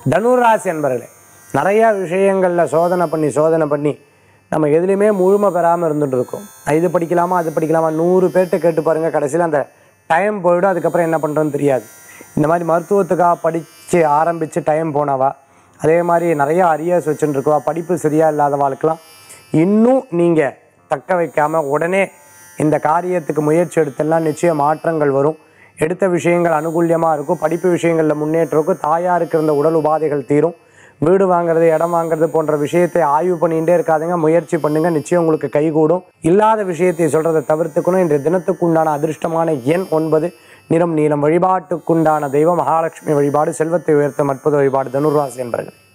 தனுராசி என்பர்களே, நிறையா விஷயங்களில் சோதனை பண்ணி நம்ம எதுலேயுமே முழுமை பெறாமல் இருந்துகிட்டு இருக்கோம். இது படிக்கலாமா அது படிக்கலாமா 100 பேர்கிட்ட கேட்டு பாருங்கள், கடைசியில் அந்த டைம் போய்டும். அதுக்கப்புறம் என்ன பண்ணுறோன்னு தெரியாது. இந்த மாதிரி மருத்துவத்துக்காக படித்து ஆரம்பித்து டைம் போனவா, அதே மாதிரி நிறையா அரியர்ஸ் வச்சுட்டு இருக்கவா, படிப்பு சரியாக இல்லாதவாளுக்கெல்லாம் இன்னும் நீங்கள் தக்க வைக்காமல் உடனே இந்த காரியத்துக்கு முயற்சி எடுத்தெல்லாம் நிச்சயம் மாற்றங்கள் வரும். எடுத்த விஷயங்கள் அனுகூல்யமாக இருக்கும். படிப்பு விஷயங்களில் முன்னேற்றம் இருக்கும். தாயாருக்கு இருந்த உடல் உபாதைகள் தீரும். வீடு வாங்குறது, இடம் வாங்குறது போன்ற விஷயத்தை ஆய்வு பண்ணிகிட்டே இருக்காதுங்க, முயற்சி பண்ணுங்கள், நிச்சயம் உங்களுக்கு கைகூடும். இல்லாத விஷயத்தை சொல்கிறத தவிர்த்துக்கணும். இன்றைய தினத்துக்குண்டான அதிர்ஷ்டமான எண் 9, நிறம் நீலம். வழிபாட்டுக்குண்டான தெய்வம் மகாலட்சுமி வழிபாடு. செல்வத்தை உயர்த்தும் அற்புத வழிபாடு. தனுர்ராசி என்பர்கள்.